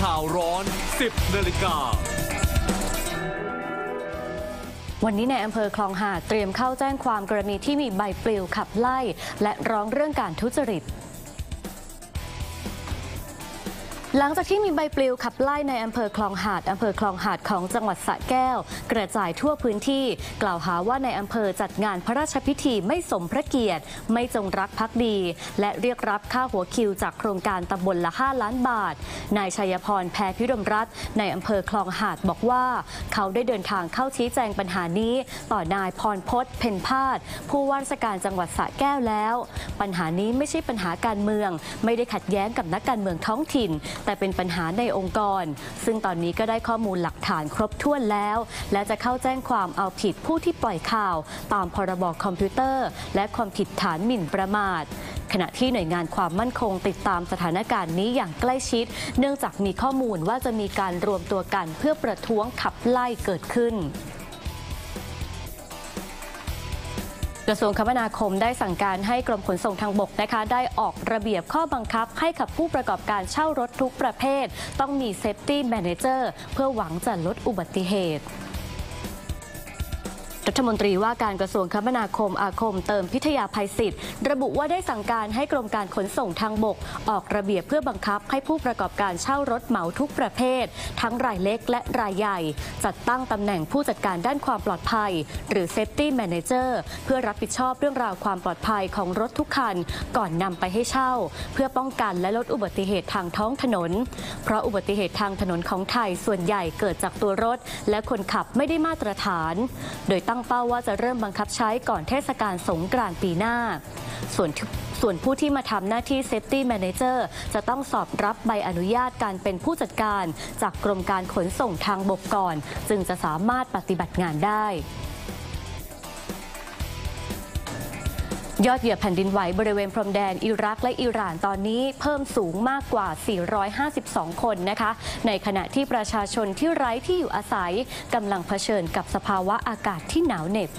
ข่าวร้อน 10 นาฬิกาวันนี้ในอำเภอคลองหาดเตรียมเข้าแจ้งความกรณีที่มีใบปลิวขับไล่และร้องเรื่องการทุจริตหลังจากที่มีใบปลิวขับไล่ในอำเภอคลองหาดของจังหวัดสระแก้วกระจายทั่วพื้นที่กล่าวหาว่าในอำเภอจัดงานพระราชพิธีไม่สมพระเกียรติไม่จงรักภักดีและเรียกรับค่าหัวคิวจากโครงการตำบลละ5 ล้านบาทนายชัยพรแพรพิรมรัตน์ในอำเภอคลองหาดบอกว่าเขาได้เดินทางเข้าชี้แจงปัญหานี้ต่อนายพรพจน์เพ็ญพาสผู้ว่าราชการจังหวัดสระแก้วแล้วปัญหานี้ไม่ใช่ปัญหาการเมืองไม่ได้ขัดแย้งกับนักการเมืองท้องถิ่นแต่เป็นปัญหาในองค์กรซึ่งตอนนี้ก็ได้ข้อมูลหลักฐานครบถ้วนแล้วและจะเข้าแจ้งความเอาผิดผู้ที่ปล่อยข่าวตามพรบคอมพิวเตอร์และความผิดฐานหมิ่นประมาทขณะที่หน่วยงานความมั่นคงติดตามสถานการณ์นี้อย่างใกล้ชิดเนื่องจากมีข้อมูลว่าจะมีการรวมตัวกันเพื่อประท้วงขับไล่เกิดขึ้นกระทรวงคมนาคมได้สั่งการให้กรมขนส่งทางบกนะคะได้ออกระเบียบข้อบังคับให้กับผู้ประกอบการเช่ารถทุกประเภทต้องมี Safety Manager เพื่อหวังจะลดอุบัติเหตุรัฐมนตรีว่าการกระทรวงคมนาคมอาคมเติมพิทยาภัยศิษย์ระบุว่าได้สั่งการให้กรมการขนส่งทางบกออกระเบียบเพื่อบังคับให้ผู้ประกอบการเช่ารถเหมาทุกประเภททั้งรายเล็กและรายใหญ่จัดตั้งตำแหน่งผู้จัดการด้านความปลอดภัยหรือ Safety Manager เพื่อรับผิดชอบเรื่องราวความปลอดภัยของรถทุกคันก่อนนำไปให้เช่าเพื่อป้องกันและลดอุบัติเหตุทางท้องถนนเพราะอุบัติเหตุทางถนนของไทยส่วนใหญ่เกิดจากตัวรถและคนขับไม่ได้มาตรฐานโดยตั้งเป้าว่าจะเริ่มบังคับใช้ก่อนเทศกาลสงกรานต์ปีหน้าส่วนผู้ที่มาทำหน้าที่ Safety Manager จะต้องสอบรับใบอนุญาตการเป็นผู้จัดการจากกรมการขนส่งทางบกก่อนจึงจะสามารถปฏิบัติงานได้ยอดเหยื่อแผ่นดินไหวบริเวณพรมแดนอิรักและอิหร่านตอนนี้เพิ่มสูงมากกว่า 452 คนนะคะในขณะที่ประชาชนที่ไร้ที่อยู่อาศัยกำลังเผชิญกับสภาวะอากาศที่หนาวเหน็บ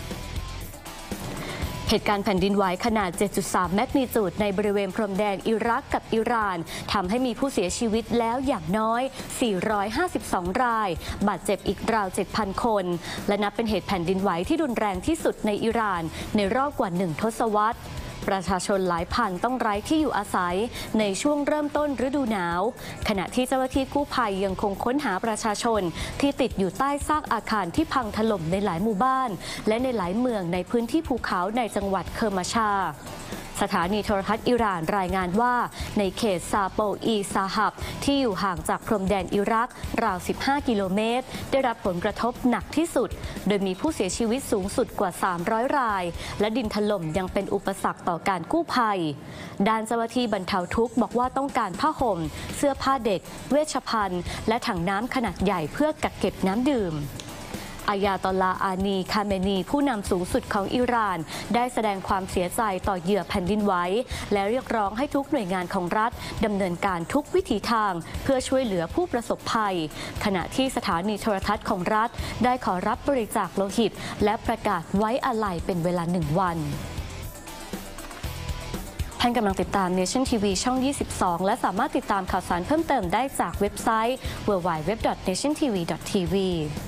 เหตุการณ์แผ่นดินไหวขนาด 7.3 แมกนิจูดในบริเวณพรมแดนอิรักกับอิหร่านทำให้มีผู้เสียชีวิตแล้วอย่างน้อย 452 รายบาดเจ็บอีกราว 7,000 คนและนับเป็นเหตุแผ่นดินไหวที่รุนแรงที่สุดในอิหร่านในรอบกว่า 1 ทศวรรษประชาชนหลายพันต้องไร้ที่อยู่อาศัยในช่วงเริ่มต้นฤดูหนาวขณะที่เจ้าหน้าที่กู้ภัยยังคงค้นหาประชาชนที่ติดอยู่ใต้ซากอาคารที่พังถล่มในหลายหมู่บ้านและในหลายเมืองในพื้นที่ภูเขาในจังหวัดเคอร์มาชาสถานีโทรทัศน์อิหร่านรายงานว่าในเขตซาโปอีซาฮับที่อยู่ห่างจากพรมแดนอิรักราว 15 กิโลเมตรได้รับผลกระทบหนักที่สุดโดยมีผู้เสียชีวิตสูงสุดกว่า 300 รายและดินถล่มยังเป็นอุปสรรคต่อการกู้ภัยด้านเจ้าหน้าที่บรรเทาทุกข์บอกว่าต้องการผ้าห่มเสื้อผ้าเด็กเวชภัณฑ์และถังน้ำขนาดใหญ่เพื่อกักเก็บน้ำดื่มอายาตอลลาอานีคาเมนีผู้นำสูงสุดของอิหร่านได้แสดงความเสียใจต่อเหยื่อแผ่นดินไหวและเรียกร้องให้ทุกหน่วยงานของรัฐดำเนินการทุกวิถีทางเพื่อช่วยเหลือผู้ประสบภัยขณะที่สถานีโทรทัศน์ของรัฐได้ขอรับบริจาคโลหิตและประกาศไว้อาลัยเป็นเวลา1 วันท่านกำลังติดตาม Nation TV ช่อง 22 และสามารถติดตามข่าวสารเพิ่มเติมได้จากเว็บไซต์ www.nationtv.tv